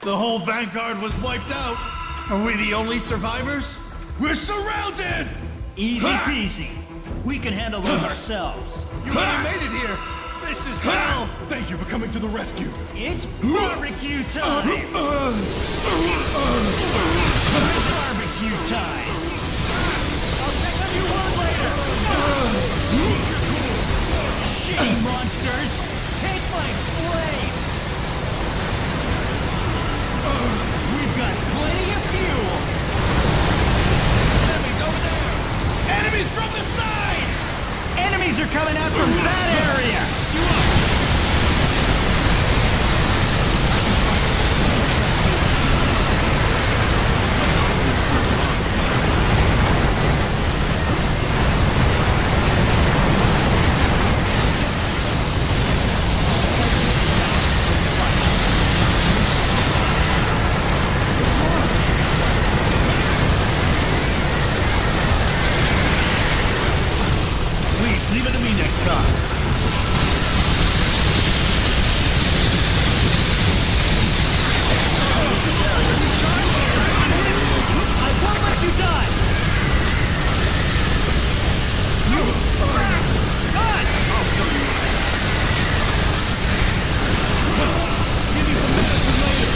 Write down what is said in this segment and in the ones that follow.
The whole Vanguard was wiped out. Are we the only survivors? We're surrounded! Easy peasy. We can handle those ourselves. You only made it here. This is hell. Thank you for coming to the rescue. It's barbecue time! Barbecue time! I'll check on you one later! Shitty monsters! Take my flame! We've got plenty of fuel! Enemies over there. Enemies from the side! Enemies are coming out from that area! Leave it to me next time. I won't let you die! Give you some medicine later.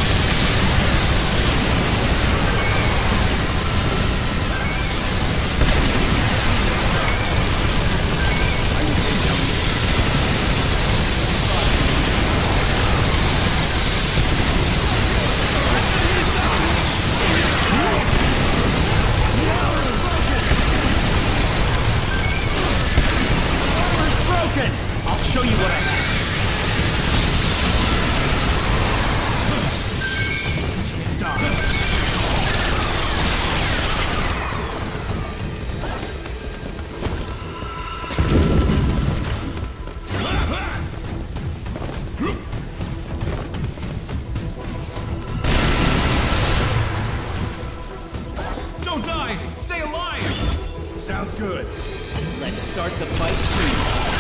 Broken! I'll show you what I have. Don't die! Stay alive! Sounds good. Let's start the fight soon.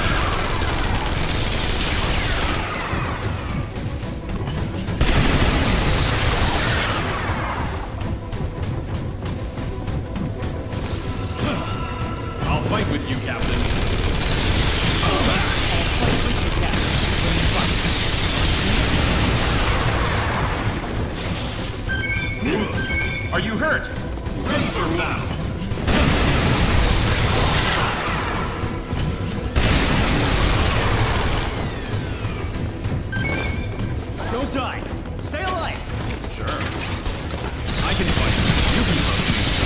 I'll fight with you, Captain. Are you hurt? Ready for battle. Don't die. Stay alive. Sure. I can fight. You can fight.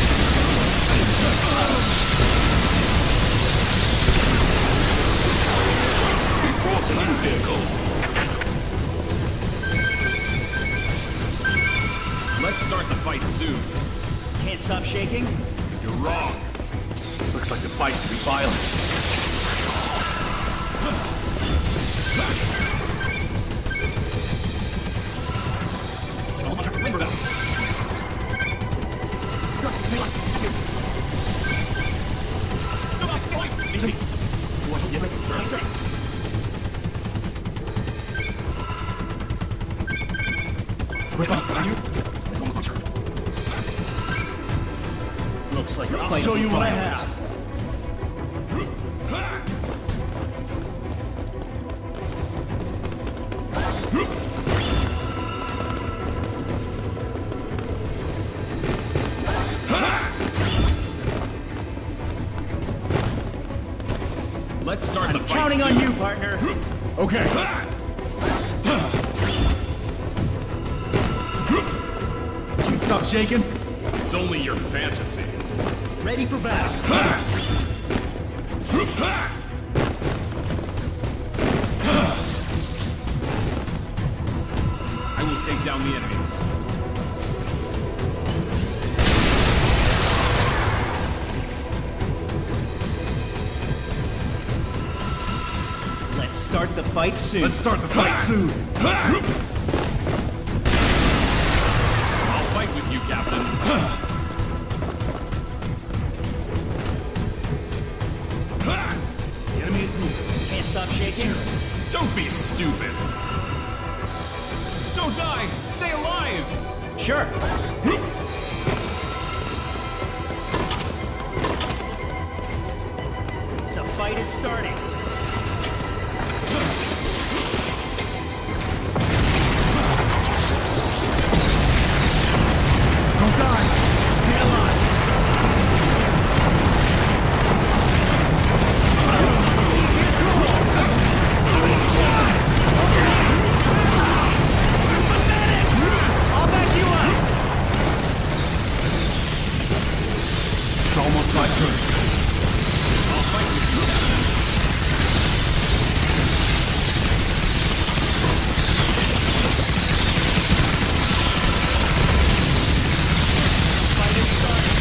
We brought a new vehicle. Let's start the fight soon. Can't stop shaking? You're wrong. Looks like the fight will be violent. Looks like I'll show you what I have. Let's start the fight Counting soon. on you, partner. Okay. Can you stop shaking? It's only your fantasy. Ready for battle. I will take down the enemies. Let's start the fight soon. Let's start the fight soon. I'll fight with you, Captain. The enemy is near. Can't stop shaking? Don't be stupid. Don't die! Stay alive! Sure. The fight is starting. Don't die. Stay alive. I'll back you up. It's almost my turn. Fight is starting.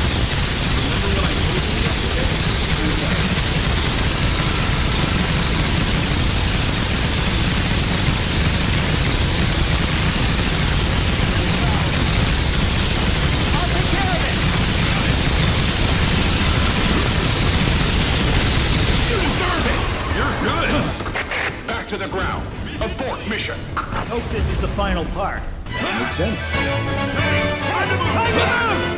I'll take care of it. You're good! Back to the ground. Abort mission. I hope this is the final part. Makes sense. Time to move!